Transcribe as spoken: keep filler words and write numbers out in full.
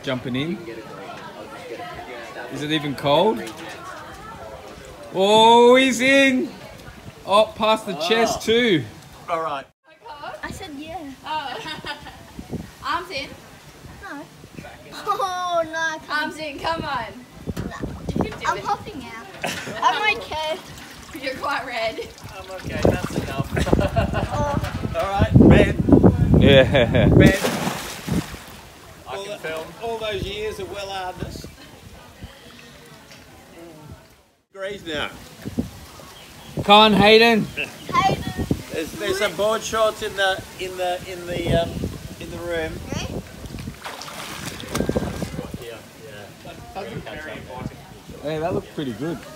jumping in. Is it even cold? Oh, he's in! Oh, past the chest too. All right. I said yeah. Oh. Arms in. No. Oh no, I can't. Arms in, come on. You can do I'm it. hopping out. I'm okay. You're quite red. I'm okay, that's enough. Oh. All right, Ben. Yeah. Ben. I all, can the, film. all those years of well hardness. Degrees now. Come on, Hayden. Hayden. There's, there's some board shorts in the in the in the um, in the room. Ready? Yeah, yeah. Hey, that looked pretty good.